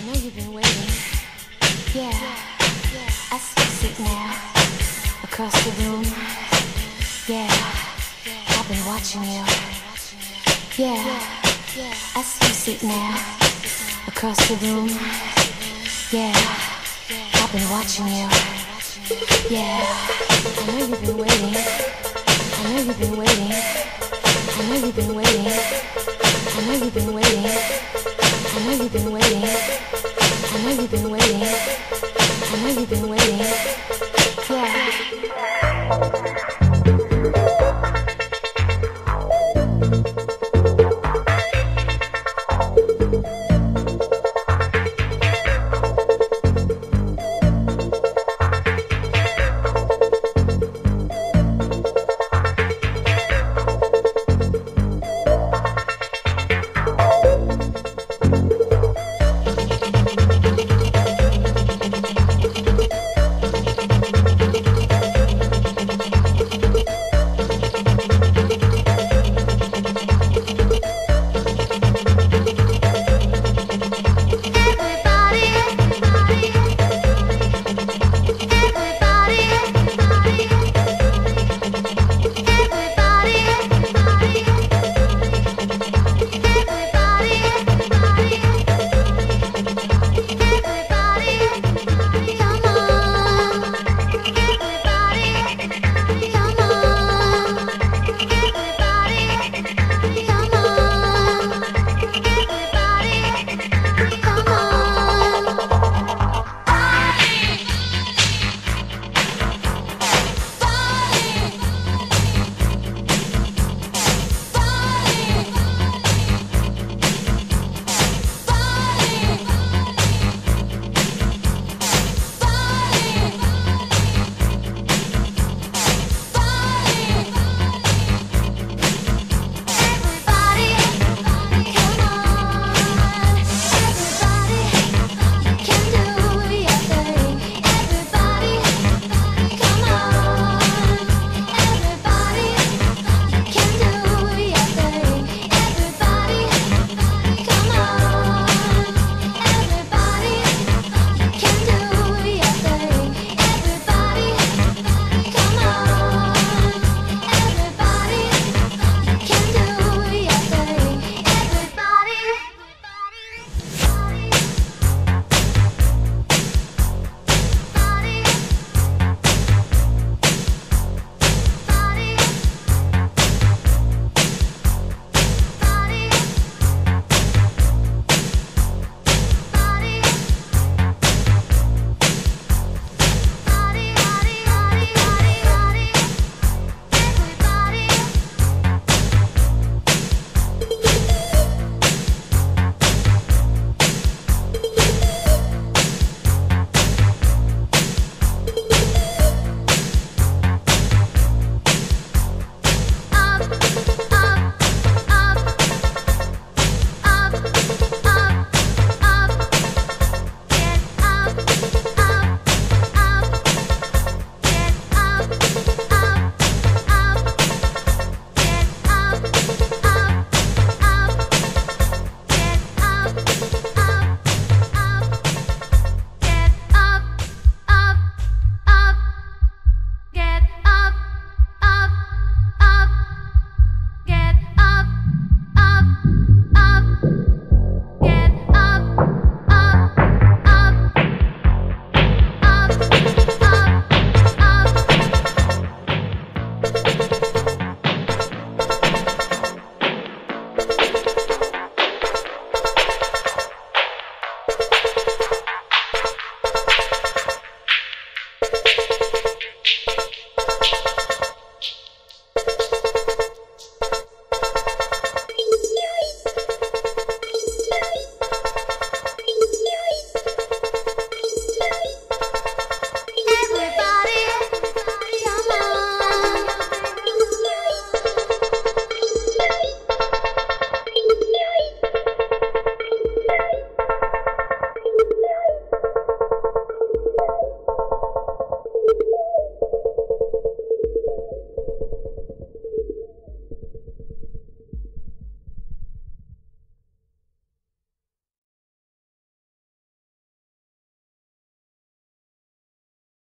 know you've been waiting. Yeah, I see you sit now across the room. Yeah, I've been watching you. Yeah, I see you sit now across the room. Yeah, I've been watching you. Yeah, I know you've been waiting. I know you've been waiting. I know you've been waiting. I know you've been waiting. I know you've been waiting. I know you've been waiting. I know you've been waiting. Yeah. Up.